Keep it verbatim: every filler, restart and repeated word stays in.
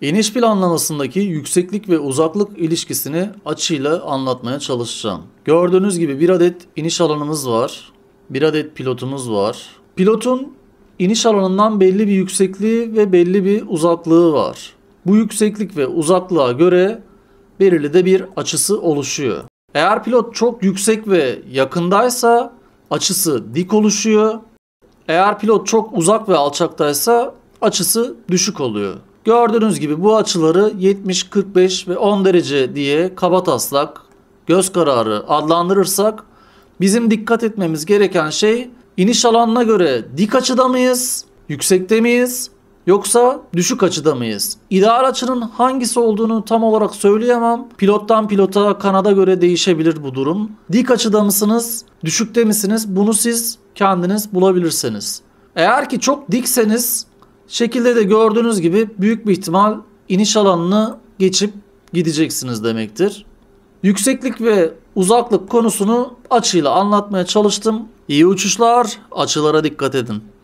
İniş planlamasındaki yükseklik ve uzaklık ilişkisini açıyla anlatmaya çalışacağım. Gördüğünüz gibi bir adet iniş alanımız var. Bir adet pilotumuz var. Pilotun iniş alanından belli bir yüksekliği ve belli bir uzaklığı var. Bu yükseklik ve uzaklığa göre belirli de bir açısı oluşuyor. Eğer pilot çok yüksek ve yakındaysa açısı dik oluşuyor. Eğer pilot çok uzak ve alçaktaysa açısı düşük oluyor. Gördüğünüz gibi bu açıları yetmiş, kırk beş ve on derece diye kabataslak, göz kararı adlandırırsak bizim dikkat etmemiz gereken şey iniş alanına göre dik açıda mıyız, yüksekte miyiz yoksa düşük açıda mıyız? İdeal açının hangisi olduğunu tam olarak söyleyemem. Pilottan pilota, kanada göre değişebilir bu durum. Dik açıda mısınız, düşükte misiniz? Bunu siz kendiniz bulabilirsiniz. Eğer ki çok dikseniz şekilde de gördüğünüz gibi büyük bir ihtimal iniş alanını geçip gideceksiniz demektir. Yükseklik ve uzaklık konusunu açıyla anlatmaya çalıştım. İyi uçuşlar, açılara dikkat edin.